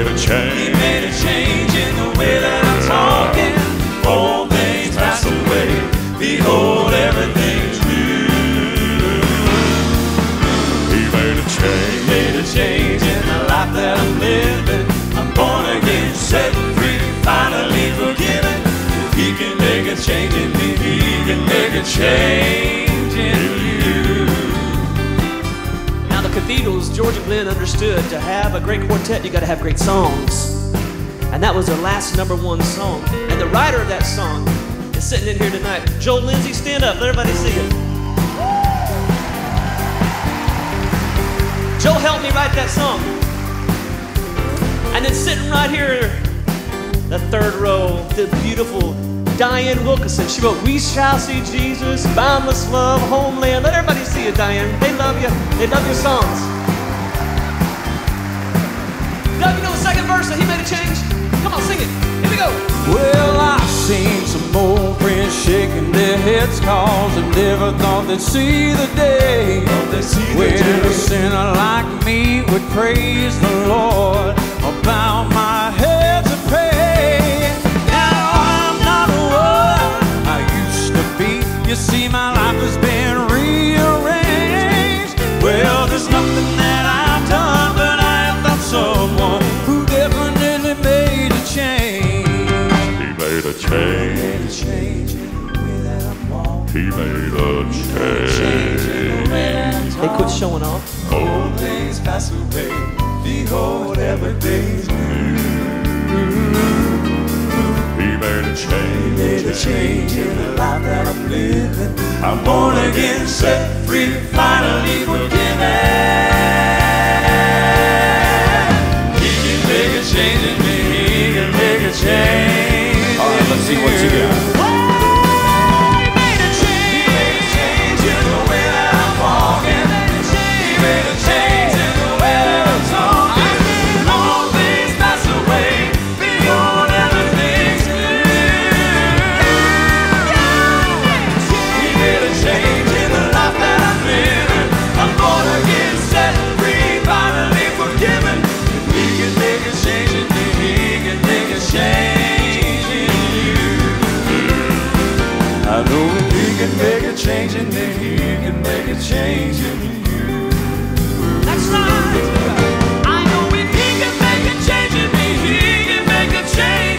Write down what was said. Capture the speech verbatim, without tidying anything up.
a change. He made a change in the way that I'm talking. All things pass away. Behold, everything's new. He made a change. He made a change in the life that I'm living. I'm born again, set free, finally forgiven. If he can make a change in me, he can make a change in you. Now the cathedrals, George and Glenn understood to have a great quartet, you got to have great songs. And that was their last number one song. And the writer of that song is sitting in here tonight. Joel Lindsay, stand up, let everybody see it. Joel helped me write that song. And then sitting right here, the third row, the beautiful Diane Wilkerson. She wrote, "We shall see Jesus, boundless love, homeland." Let everybody see it, Diane. They love you. They love your songs. Doug, you know the second verse that he made a change? Come on, sing it. Here we go. Well, I've seen some old friends shaking their heads, cause they never thought they'd see the day when a sinner like me would praise the Lord. I'll bow my head to pray. Now I'm not what I used to be. You see, my life has been rearranged. Well, there's nothing that I've done, but I have found someone who definitely made a change. He made a change. He made a change in the way that I'm walking. He made a change. They quit showing off. Old things pass away. Behold, everything's new. He made a change. He made a change in the life that I'm living. I'm born again, set free, finally forgiven. He can make a change in me. He can make a change. All right, let's see what you got. Change in me, he can make a change in you. That's right. I know if he can make a change in me, he can make a change.